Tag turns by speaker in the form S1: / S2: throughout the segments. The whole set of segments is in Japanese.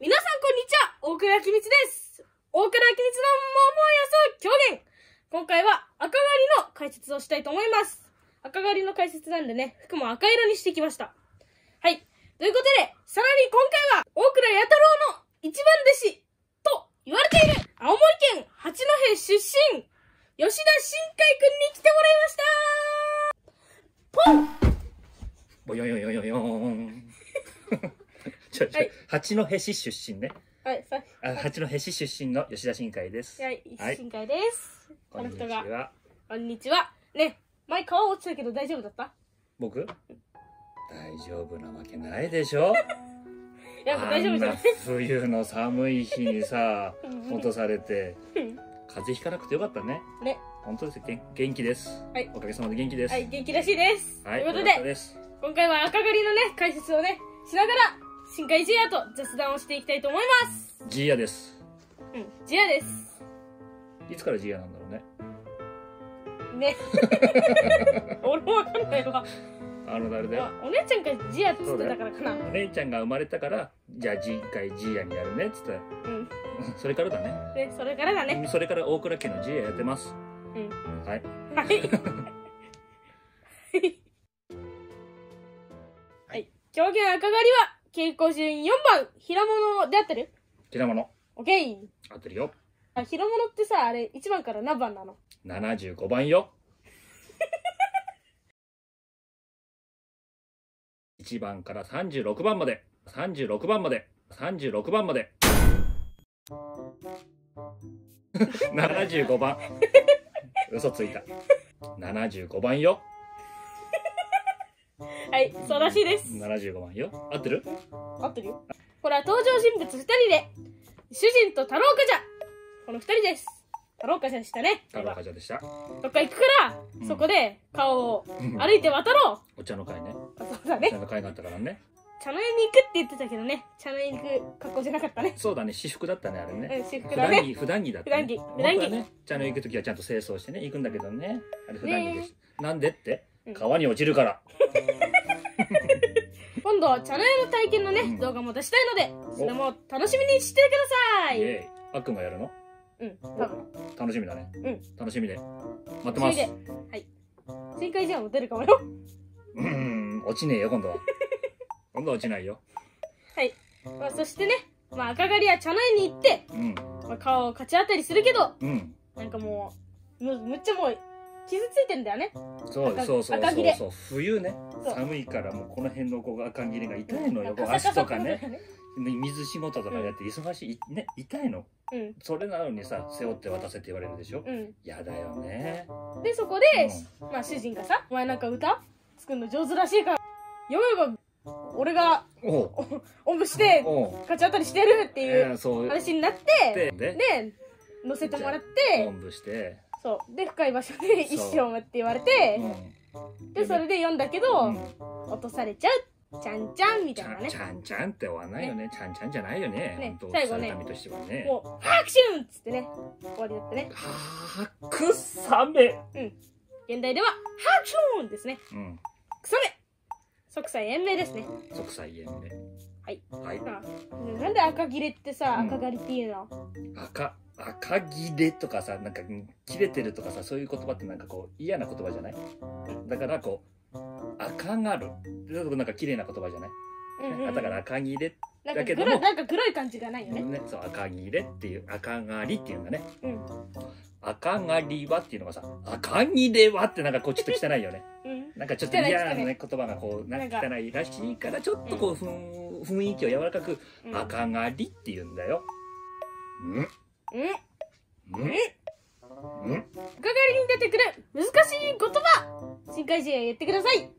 S1: 皆さんこんにちは、大倉きみつです。大倉きみつの桃屋狂言。今回は赤狩りの解説をしたいと思います。赤狩りの解説なんでね、服も赤色にしてきました。はい。ということで、さらに今回は大倉弥太郎の一番弟子と言われている青森県八戸出身、吉田新海くんに来てもらいました。ポン
S2: ボヨヨヨヨヨーン。
S1: はい、
S2: 八戸市出身ね。
S1: はい、
S2: 八戸市出身の吉田新海です。
S1: はい、新海です。この人が。こんにちは。ね、前皮落ちたけど大丈夫だった？
S2: 僕？大丈夫なわけないでしょ。
S1: やっぱ大丈夫じゃない？
S2: 冬の寒い日にさ、落とされて、風邪ひかなくてよかったね。ね。本当です。元気です。はい。おかげさまで元気です。
S1: はい、元気らしいです。
S2: はい。
S1: ということで、今回は赤狩りのね、解説をね、しながら、新海ジーヤと雑談をしていきたいと思います。
S2: ジーヤです。
S1: うん、ジーヤです。
S2: いつからジーヤなんだろうね。
S1: ね。俺もわかんないわ。
S2: 誰だよ。
S1: お姉ちゃんがジーヤっつってたからかな。
S2: お姉ちゃんが生まれたから、じゃあ次回ジーヤになるねっつったら。うん。それからだね。
S1: ね、それからだね。
S2: それから大倉家のジーヤやってます。うん。はい。はい。はい。狂言赤狩りは、稽古順4番、平物で合ってる？ 平物。
S1: オッケー。
S2: 合ってるよ。
S1: あ、平物ってさ、あれ、1番から何番なの
S2: ？75番よ。1番から36番まで。36番まで。36番まで。75番。嘘ついた。75番よ。
S1: はい、そうらしいです。
S2: 75番よ。合ってる？
S1: 合ってるよ。これは登場人物2人で、主人と太郎冠者。この2人です。太郎冠者でしたね。
S2: 太郎冠者でした。
S1: どっか行くから、そこで川を歩いて渡ろう。
S2: お茶の会ね。
S1: そうだね。
S2: お茶の会があったからね。
S1: 茶の湯に行くって言ってたけどね。茶の湯に行く格好じゃなかったね。
S2: そうだね。私服だったね、あれね。
S1: うん、私服だね。
S2: 普段着だったね。普段着ね。茶の湯行くときはちゃんと清掃してね、行くんだけどね。あれ普段着です。なんでって？川に落ちるから。
S1: 今度は茶の湯の体験のね、動画も出したいので、それも楽しみにしてください。
S2: あっくんがやるの？
S1: うん、多分。
S2: 楽しみだね。うん。楽しみで。待ってます。
S1: はい。正解じゃんも出るかもよ。
S2: 落ちねえよ、今度は。今度は落ちないよ。はい。
S1: まあ、そしてね、まあ、赤狩りは茶の湯に行って、まあ、顔を勝ち当たりするけど、なんかもう、むっちゃもう、傷ついてんだよね。
S2: そうそうそうそう。冬ね、寒いからもうこの辺の赤切れが痛いのよ。足とかね。水仕事とかやって忙しい、ね、痛いの。それなのにさ、背負って渡せって言われるでしょ。やだよね。
S1: で、そこで、まあ主人がさ、お前なんか歌作るの上手らしいから、よよ俺が、おんぶして、勝ち当たりしてるっていう話になって、で、乗せてもらって、
S2: おんぶして、
S1: そう。で、深い場所で一生って言われて、で、それで読んだけど、落とされちゃう。ちゃんちゃんみたいなね。
S2: ちゃんちゃんって終わんないよね。ちゃんちゃんじゃないよね。
S1: 最後ね、もう、拍手っつってね、終わりだったね。
S2: くさめ。
S1: 現代では、拍手ですね。くさめ。即歳延命ですね。
S2: 即歳延命。
S1: はい。はい。なんで赤切れってさ、赤狩りっていうの？
S2: 赤切れとかさ、なんか切れてるとかさ、そういう言葉ってなんかこう嫌な言葉じゃない？だからこう赤がるなんか綺麗な言葉じゃない？だから赤切れだけども
S1: なんか黒い感じがないよね。
S2: そう赤切れっていう赤狩りっていうんだね。赤狩りはっていうのがさ、赤切れはってなんかこうちょっと汚いよね。なんかちょっと嫌な言葉がこうなんか汚いらしいからちょっとこう雰囲気を柔らかく赤狩りっていうんだよ。
S1: 赤狩りに出てくる難しい言葉、新海ジーヤ言ってください。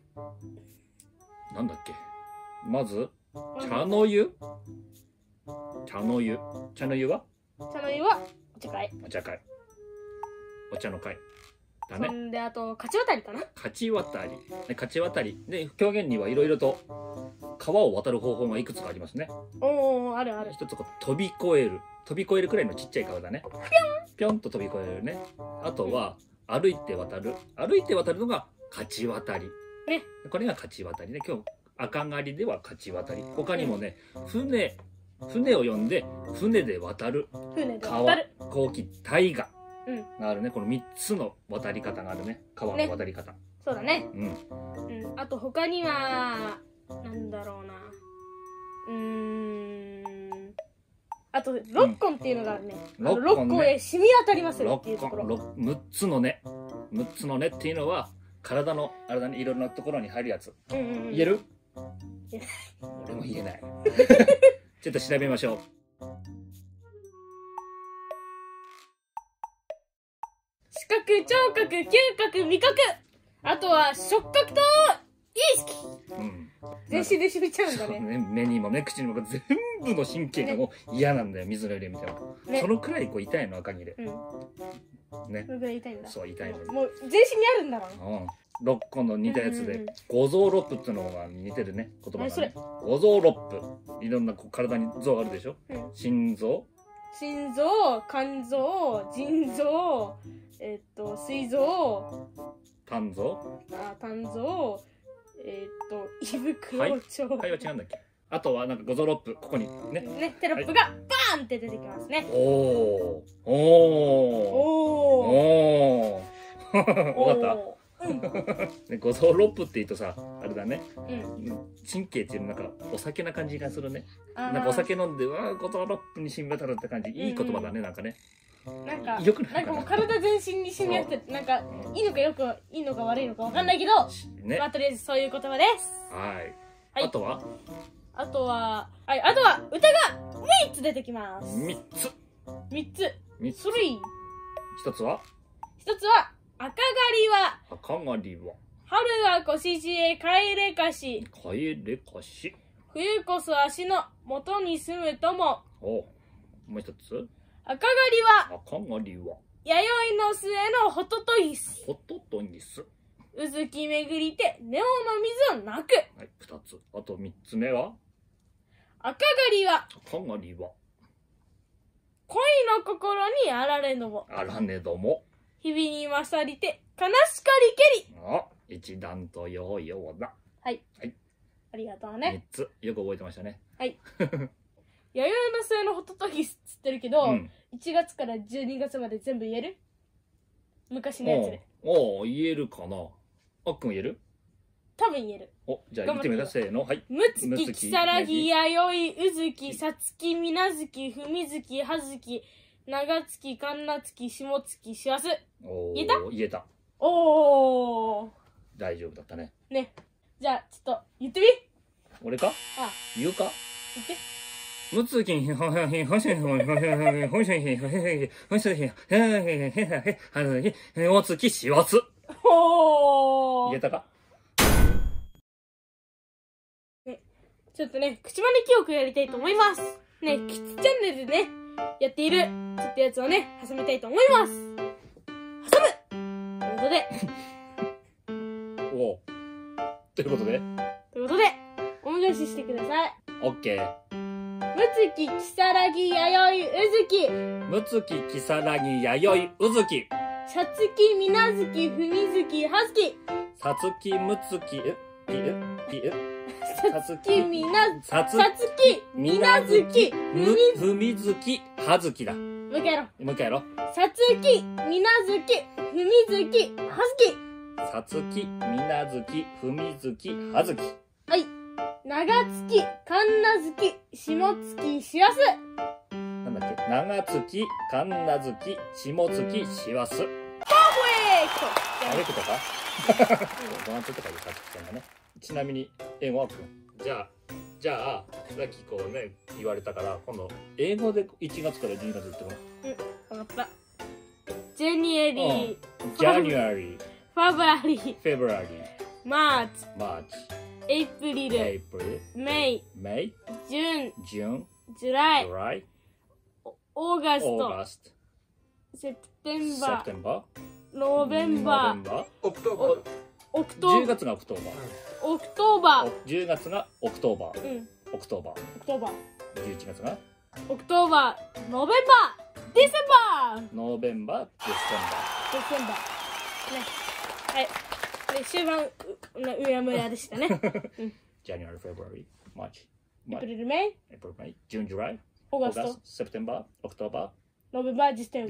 S2: なんだっけ。まず茶の湯。茶の湯は？
S1: 茶の湯はお茶会。
S2: お茶会。お茶の会。だね。
S1: そんであと勝ち渡りかな。
S2: 勝ち渡り。勝ち渡りで狂言にはいろいろと川を渡る方法がいくつかありますね。
S1: あるある。
S2: 一つ飛び越える。飛び越えるくらいのちっちゃい川だね。ぴょんと飛び越えるね。あとは歩いて渡る。歩いて渡るのが勝ち渡り。これが勝ち渡りね。今日赤狩りでは勝ち渡り。他にもね、船船を呼んで、船で渡る。
S1: 船で渡
S2: 川、
S1: る。
S2: 航機、大河
S1: うん。
S2: があるね。この3つの渡り方があるね。川の渡り方。
S1: そうだね。
S2: うん。
S1: うん。あと他には、なんだろうな。あと、六根っていうのがあるね。
S2: 六根ね
S1: 六根へ染み渡りますよっていうところ。
S2: 6つのね。6つのねっていうのは、体の、あれだね、いろんなところに入るやつ。
S1: うんうんうん。
S2: 言える？
S1: 言えない。
S2: 俺も言えない。ちょっと調べましょう。
S1: 視覚、聴覚、嗅覚、味覚。あとは触覚と意識。
S2: うん。
S1: 全身で染みちゃうんだね。
S2: 目にもね、口にも全部の神経がもう嫌なんだよ、水の入れ見ても。
S1: ね。
S2: そのくらいこう痛いの、赤切れ。
S1: うん。
S2: ね。
S1: そのぐらい痛いんだ。
S2: そう、痛いの。
S1: もう全身にあるんだろう。
S2: うん。6個の似たやつで
S1: うんうんうん、
S2: 五臓六腑っていうのが似てるね、言葉
S1: 何それ
S2: がね。五臓六腑。いろんなこう体に臓あるでしょ。
S1: うん
S2: 心臓、
S1: 心臓、肝臓、腎臓、膵臓、
S2: 胆臓。
S1: 胆臓、胃袋、
S2: はい
S1: 腸。
S2: 肺は違うんだっけ。あとはなんか五臓六腑、ここにね。
S1: ね、テロップがバーンって出てきますね。
S2: おー。おー。
S1: おー。
S2: おー。わかった
S1: おー。
S2: ね、五臓六腑って言うとさ、あれだね。
S1: うん。うん。
S2: 神経っていうのなんかお酒な感じがするね。
S1: あー
S2: なんかお酒飲んで、わあ、五臓六腑に染み渡るって感じ。いい言葉だね、なんかね。
S1: なんか、
S2: よくない
S1: なんかもう体全身に染み合ってて、なんか、いいのかいいのか悪いのかわかんないけど、
S2: ね。
S1: まあとりあえずそういう言葉です。
S2: はい。
S1: はい
S2: あとは
S1: あとは、はい、あとは歌が3つ出てきます。
S2: 3つ。
S1: 3つ。
S2: 3つ。
S1: 3。
S2: 1つは
S1: 1つは、赤狩りは、
S2: 赤狩りは
S1: 春は腰地へ帰れかし、
S2: 帰れかし。
S1: 冬こそ足の元に住むとも。
S2: おう。もう1つ。
S1: 赤狩りは、
S2: 赤狩りは
S1: 弥生の末のホトトギス。
S2: ホトトギス。
S1: うずき巡りて、ネオの水を泣く。
S2: はい、2つ。あと3つ目は
S1: 赤狩りは、
S2: 赤狩りは
S1: 恋の心にあられのも。
S2: あらねども。
S1: 日々に勝りて、悲しかりけり。
S2: あ、一段とよいようだ。
S1: はい。
S2: はい。
S1: ありがとう
S2: 3
S1: ね。
S2: つ。よく覚えてましたね。
S1: はい。弥生の末のホトトギスっつってるけど、
S2: うん
S1: 1月から12月まで全部言える？昔のやつで。
S2: おう、言えるかな。あっくん言える？
S1: 多分言える。
S2: お、じゃあ言ってみた。せーの。はい。
S1: むつき、きさらぎ、やよい、うずき、さつき、みなずき、ふみずき、はずき、ながつき、かんなつき、しもつき、しわす。
S2: おー
S1: 言えた？
S2: 言えた。
S1: おー。
S2: 大丈夫だったね。
S1: ね。じゃあ、ちょっと、言ってみ。
S2: 俺か
S1: あ、
S2: 言うか
S1: 言って。
S2: むつきんほしんほしんほしんほしんほしんほしんほしんおつきしわす。
S1: おー。
S2: 言えたか？
S1: ちょっとね、口真似記憶やりたいと思います。ね、キッズチャンネルでね、やっている、ちょっとやつをね、挟みたいと思います。挟むということで、
S2: おう。ということで、
S1: お願いしてください。
S2: オッケー。
S1: むつき、きさらぎ、やよい、うずき、
S2: むつき、きさらぎ、やよい、うずき。
S1: さつき、みなずき、ふみずき、はずき。
S2: さつき、むつき、
S1: さつき、みな、
S2: さつ
S1: さつき、みなずき、
S2: ふみずき、はずきだ。も
S1: もう一回やろう。
S2: う一回やろう。
S1: さつき、みなずき、ふみずき、はずき。
S2: さつき、みなずき、ふみずき、はずき。
S1: はい。長月、かんなずき、しもつき、しわす。
S2: なんだっけ？長月、かんなずき、しもつき、しわす。
S1: パーフェク
S2: あれとかドーナツとかいうさつきちゃんがね。ちなみに、英語はじゃあ、さっきこうね、言われたから、今度、英語で1月から12月って
S1: ト。わかった。ジェニエリー、
S2: ジャニュアリー、
S1: ファブラリー、
S2: フェブラリー、
S1: マーチ、
S2: マーチ、
S1: エイプリル、
S2: エイプリル、
S1: メイ、
S2: メイ、
S1: ジュン、
S2: ジュン、
S1: ジュライ
S2: ジュ、ライ、
S1: オーガス
S2: オー
S1: ト、
S2: ガスト、
S1: セプテン
S2: セ
S1: バー、
S2: プテンバー、
S1: ノーベンバー、
S2: ー、
S3: オクトーバー。
S2: 10
S1: オクトー
S2: 月がオクトーバ
S1: オクトーバ
S2: ー、10月がオクトーバー、
S1: ー、うん、
S2: オクトーバー、
S1: オクトーバー、
S2: 11月が
S1: オクトーバー、ノーベンバー、ディセンバー、
S2: ノーベンバー、ディセン
S1: ディセンバー。ね。はい。で、終盤、うやむやでしたね。うん。
S2: バー、ジャニュアリー、フェブラリー、マーチ。
S1: April, May,
S2: June, July,
S1: August,
S2: September, October,
S1: November, December.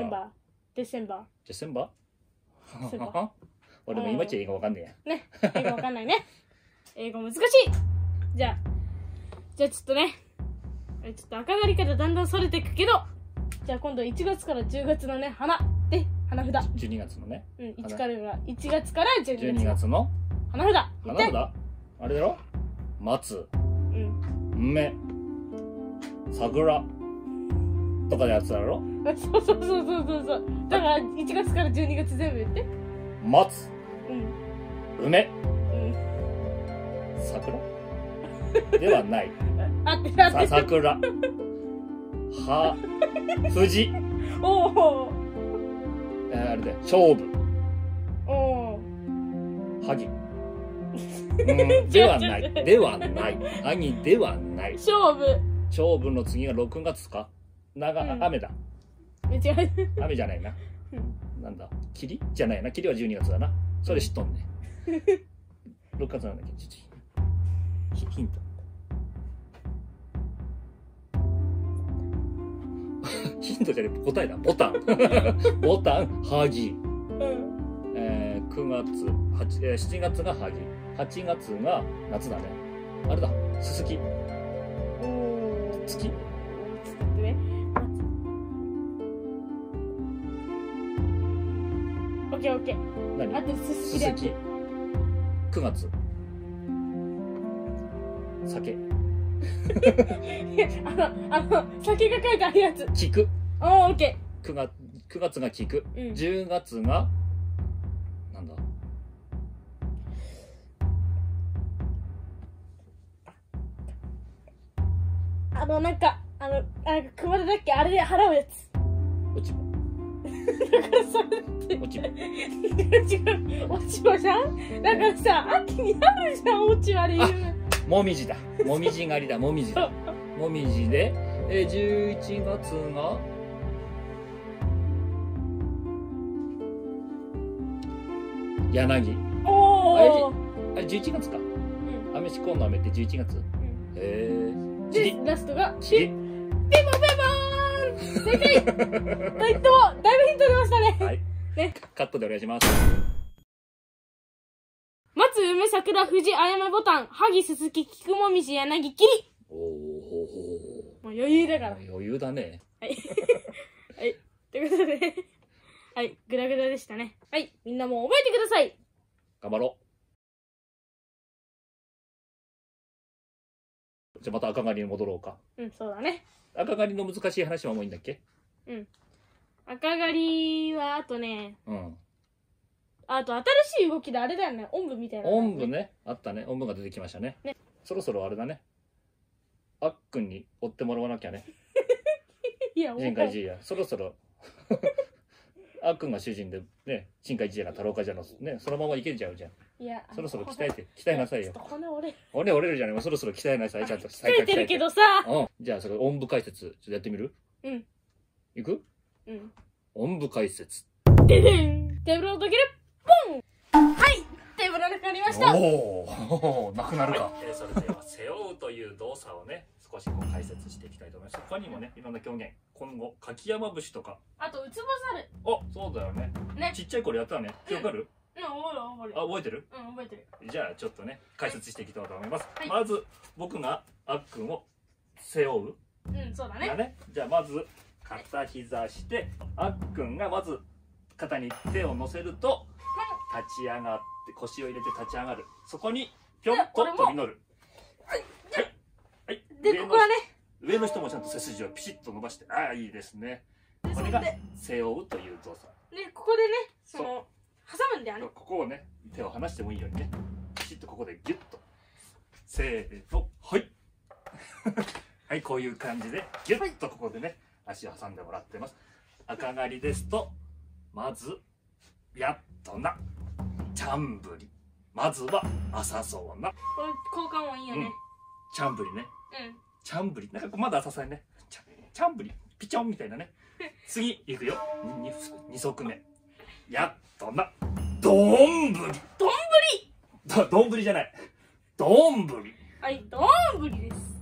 S2: 俺もいまいち英語わかんね
S1: えや。ね、英語わかんないね。英語難しい。じゃあちょっとね、ちょっと赤狩りからだんだんそれていくけど、じゃあ今度1月から10月のね、花札。
S2: 12月のね。
S1: 1月から
S2: 12月の
S1: 花札。
S2: 花札あれだろ、松、梅、桜とかのやつだろ。
S1: そう。だから1月から12月全部言って。
S2: 松、梅、桜ではない。桜、藤、あれだよ、勝負、萩ではない。萩ではない。勝負の次が6月か。雨だ。雨じゃないな。なんだ、霧じゃないな。霧は12月だな。それ知っとんね。6月なんだっけ。ヒント。ヒントじゃねえ、答えだ。ボタン。萩。7月が萩。8月が夏だね。あれだ、すすき。月？
S1: オッケー。
S2: 何？
S1: あとすすき。
S2: 9月。酒。
S1: 酒が書いてあるやつ。
S2: 菊。
S1: オッケ
S2: ー。9月が菊。10月がなんだ。
S1: 熊手だっけ、あれで払うやつ。
S2: 落ち葉。
S1: だからそれって
S2: 落ち葉。
S1: 違う、落ち葉じゃん。だからさ、秋にあるじゃん、落ち葉で言う。
S2: もみじだ。もみじ狩りだ。もみじだ。もみじで、11月が柳。あれ11月か。アメシコンの飴って11月。
S1: で、ラストがピンポン正解。と言ってもだいぶヒント出ましたね。
S2: はい。ね。カットでお願いします。
S1: 松、梅、桜、藤、あやめ、ボタン、萩、すすき、菊もみじ、柳、桐。もう余裕だから。
S2: 余裕だね。
S1: はい。はい。ということで、はい、グダグダでしたね。はい、みんなも覚えてください。
S2: 頑張ろう。じゃあまた赤狩りに戻ろうか。
S1: そうだね。
S2: 赤狩りの難しい話はもういいんだっけ？
S1: 赤狩りは、あとね、あと新しい動きであれだよね、おんぶみたいな、
S2: おんぶね、あったね。おんぶが出てきましたね。そろそろあれだね。あっくんに追ってもらわなきゃね。
S1: いや、
S2: 深海じいや。そろそろ。あっくんが主人でね、深海じいやが太郎かじゃのね、そのままいけちゃうじゃん。いや、そろそろ鍛えなさいよ。骨折れるじゃない。そろそろ鍛えなさい。ちゃんと
S1: 鍛えてるけどさ。
S2: じゃあそれおんぶ解説ちょっとやってみる？いく？おんぶ解説。
S1: ででん。テーブルをどける。ポン。はい。テーブルなくなりました。
S2: おお、なくなるか。それでは背負うという動作をね、少しこう解説していきたいと思います。そこにもね、いろんな狂言、今後柿山節とか。
S1: あとウツボ猿。
S2: そうだよね。ちっちゃい頃やったね。記憶ある？覚えてる？
S1: 覚えてる。
S2: じゃあちょっとね、解説していきたいと思います。まず僕があっくんを背負う。
S1: そうだね。
S2: じゃあまず片膝して、あっくんがまず肩に手を乗せると立ち上がって腰を入れて立ち上がる。そこにぴょんと飛び乗る。はい。
S1: でここはね、
S2: 上の人もちゃんと背筋をピシッと伸ばして、いいですね。これが背負うという動作。でここでね、その挟むんだよね。ここをね、手を離してもいいようにね、ピシッとここでギュッと、せーの、はい。はい、こういう感じでギュッとここでね、足を挟んでもらってます。赤狩りですと、まずやっとなチャンブリ、まずは浅そうな、これ効果音いいよね。チャンブリね。チャンブリ、なんかまだ浅さいね。チャンブリピチョンみたいなね。次いくよ。2足目、やっとなどんぶり。どんぶりじゃない、どんぶり。はい、どんぶりです。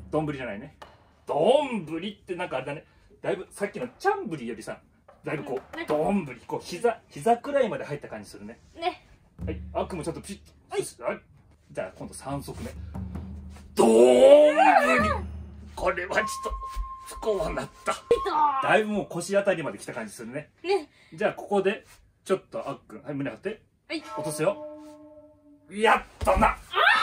S2: 丼じゃないね。丼ってなんかあれだね。だいぶさっきのチャンブリよりさ、だいぶこう丼こう膝くらいまで入った感じするね。
S1: ね。
S2: はい。あっくんもちょっとピッ。はい。じゃあ今度3足目。丼。これはちょっと不幸なった。だいぶもう腰あたりまで来た感じするね。
S1: ね。
S2: じゃあここでちょっとあっくん、はい、胸張って。
S1: はい。
S2: 落とすよ。やったな。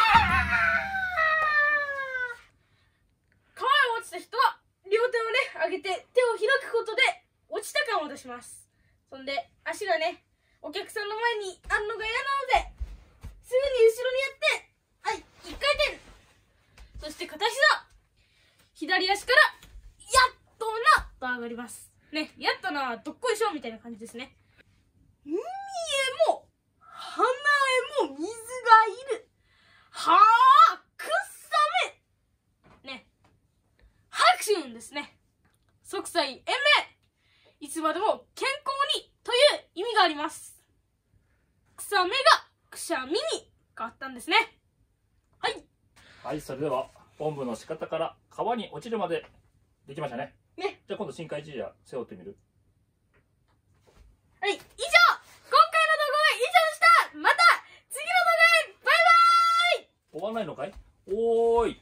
S1: 川へ落ちた人は両手をね上げて手を開くことで落ちた感を出します。そんで足がねお客さんの前にあんのが嫌なのですぐに後ろにやって、はい、1回転。そして片膝、左足からやっとなと上がりますね。やっとなどっこいしょみたいな感じですね。海へも花へも水がいる。はあ、くっさめね。拍手ですね。息災延命、いつまでも健康にという意味があります。草芽がくしゃみに変わったんですね。はい。
S2: はい、それではおんぶの仕方から川に落ちるまでできましたね。
S1: ね。
S2: じゃあ今度深海ジーヤ背負ってみる。
S1: はい、以上、今回の動画は以上でした。また次の動画へバイバーイ。
S2: 終わんないのかい？おーい。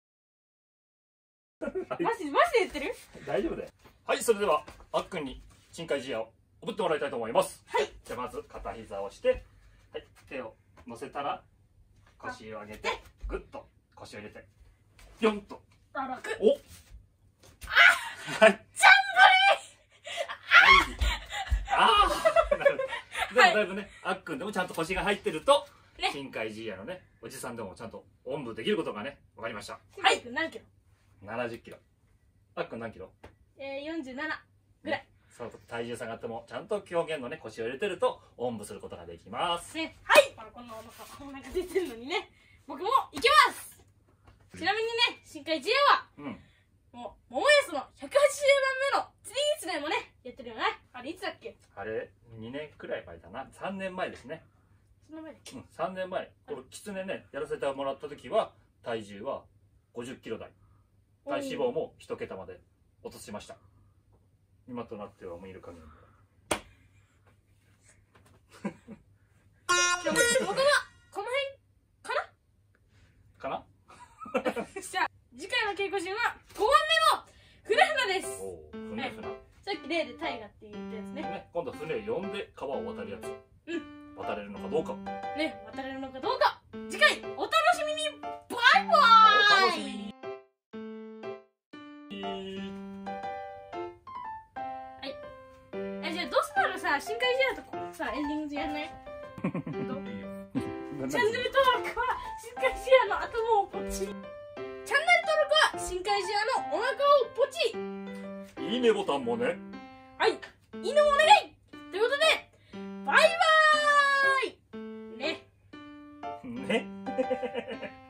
S1: マジで言ってる？
S2: 大丈夫だよ。はい、それではあっくんに深海ジーヤをおぶってもらいたいと思います。
S1: はい。
S2: じゃあまず片膝をして、はい、手を乗せたら腰を上げてグッと腰を入れてピョンと。
S1: 楽。
S2: お。はい。チャンブリー。ああ。でもだいぶね、あっくんでもちゃんと腰が入ってると、
S1: ね、
S2: 深海ジーヤのね、おじさんでもちゃんとおんぶできることがね、わかりました。
S1: はい。何キロ
S2: ？70キロ。あっくん何キロ
S1: ？47ぐらい。
S2: そう、体重差があってもちゃんと表現のね、腰を入れてるとおんぶすることができます。
S1: ね、はい。こんなお腹出てるのにね、僕も行きます。ちなみにね、深海ジーヤは、もう桃安の180番目の釣りギツネもねやってるよね。あれいつだっけ？
S2: あれ2年くらい前だな。3年前ですね。
S1: その前だっけ
S2: ？3年前。これキツネねやらせてもらった時は体重は50キロ台、体脂肪も1桁まで落としました。今となっては見る限り
S1: 僕はこの辺
S2: かな
S1: じゃあ次回の稽古順は5番目の船です。
S2: おー、船、
S1: さっき例でタイガって言ったやつね。
S2: 今度船呼んで川を渡るやつ。渡れるのかどうか
S1: ね、渡れるのかどうか次回お楽しみに。バイバーイ。
S2: お楽しみに。
S1: はい。じゃあどうせならさ、深海ジェラとさエンディングでやんない？チャンネル登録は深海ジェラの頭をポチ。チャンネル登録は深海ジェラのお腹をポチ。
S2: いいねボタンもね。
S1: はい、いいのお願いということでバイバーイね。
S2: ね